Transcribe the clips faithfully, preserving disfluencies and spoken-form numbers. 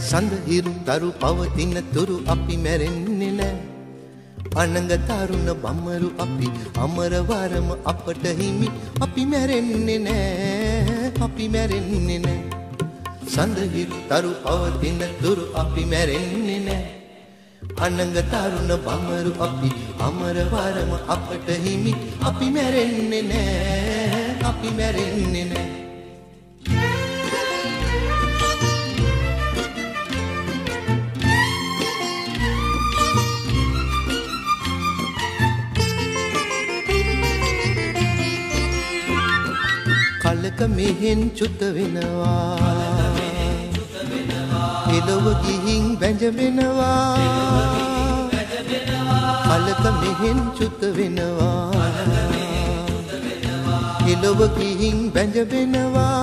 සඳහිරු තරු පවතින තුරු අපි මැරෙන්නේ නෑ. අනංග තරුණ බම්මරු අපි අමරවරම අපට හිමි අපි මැරෙන්නේ නෑ. අපි මැරෙන්නේ නෑ. සඳහිරු තරු පවතින තුරු අපි මැරෙන්නේ නෑ. අනංග තරුණ බම්මරු අපි අමරවරම අපට හිමි අපි මැරෙන්නේ නෑ. අපි මැරෙන්නේ නෑ. කලක මෙහෙන් චුත වෙනවා. එළව ගිහින් වැඳ වෙනවා. කලක මෙහෙන් චුත වෙනවා. එළව ගිහින් වැඳ වෙනවා.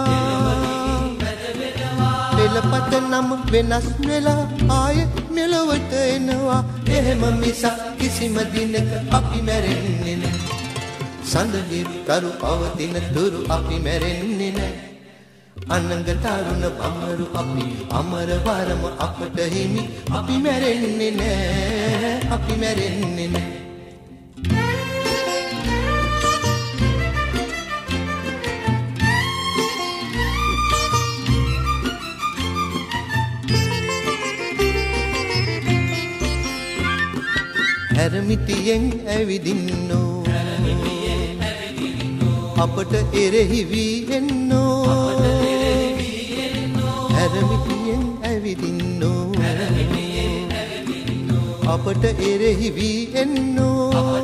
පෙළපත නම් වෙනස් වෙලා ආය මෙලොවට එනවා. එහෙම මිසක් කිසිම දිනක අපි මැරෙන්නේ නෑ. සඳහිරු තරු පවතින තුරු අපි මැරෙන්නේ නෑ. අනංග තරුණ බම්මරු අපි අමරවරම අපට හිමි අපි මැරෙන්නේ නෑ. අපි මැරෙන්නේ නෑ. හැරමිටියෙන් ඇවිදින්නෝ අපට එරෙහි වී එන්නෝ. හැරමිටියෙන් ඇවිදින්නෝ අපට එරෙහි වී එන්නෝ.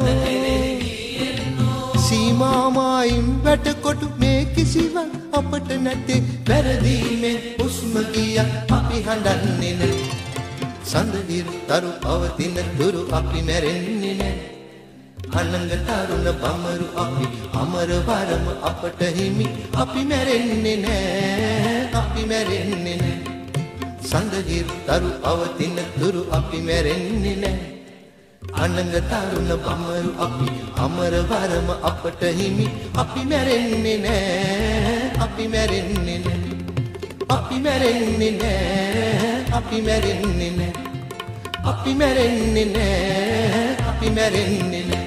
සීමාමායින් වැටකොටු මේ කිසිවක් අපට නැතේ. වැරදීමෙන් හුස්ම ගියා අපි හඬන්නේ නෑ. සඳහිරු තරු පවතින තුරු අපි මැරෙන්නේ නෑ. අනංග තරුණ බම්මරු අපි අමරවරම අපට හිමි අපි මැරෙන්නේ නෑ. අපි මැරෙන්නේ නෑ. සඳහිරු තරු පවතින තුරු අපි මැරෙන්නේ නෑ. අනංග තරුණ බම්මරු අපි අමරවරම අපට හිමි අපි මැරෙන්නේ නෑ. අපි මැරෙන්නේ නෑ. අපි මැරෙන්නේ නෑ. අපි මැරෙන්නේ නෑ. අපි මැරෙන්නේ නෑ. අපි මැරෙන්නේ නෑ.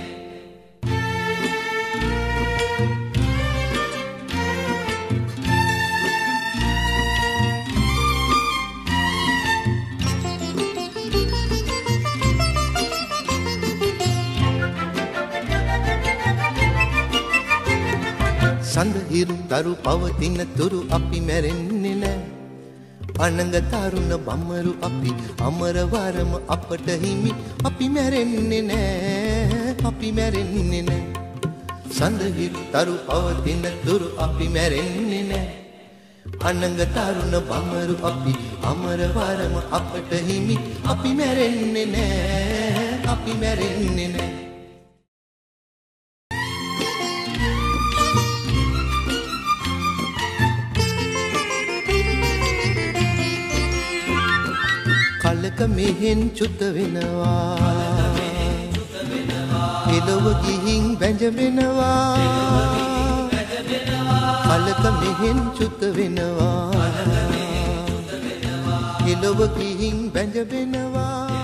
සඳහිරු තරු පවතින තුරු අපි මැරෙන්නේ නෑ. අනංග තරුණ බම්මරු අපි අමරවරම අපට හිමි අපි මැරෙන්නේ නෑ. අපි මැරෙන්නේ නෑ. සඳහිරු තරු පවතින තුරු අපි මැරෙන්නේ නෑ. අනංග තරුණ බම්මරු අපි අමරවරම අපට හිමි අපි මැරෙන්නේ නෑ. අපි මැරෙන්නේ නෑ. කලක මෙහෙන් චුත වෙනවා. එළව ගිහින් වැඳ වෙනවා. කලක මෙහෙන් චුත වෙනවා. එළව ගිහින් වැඳ වෙනවා.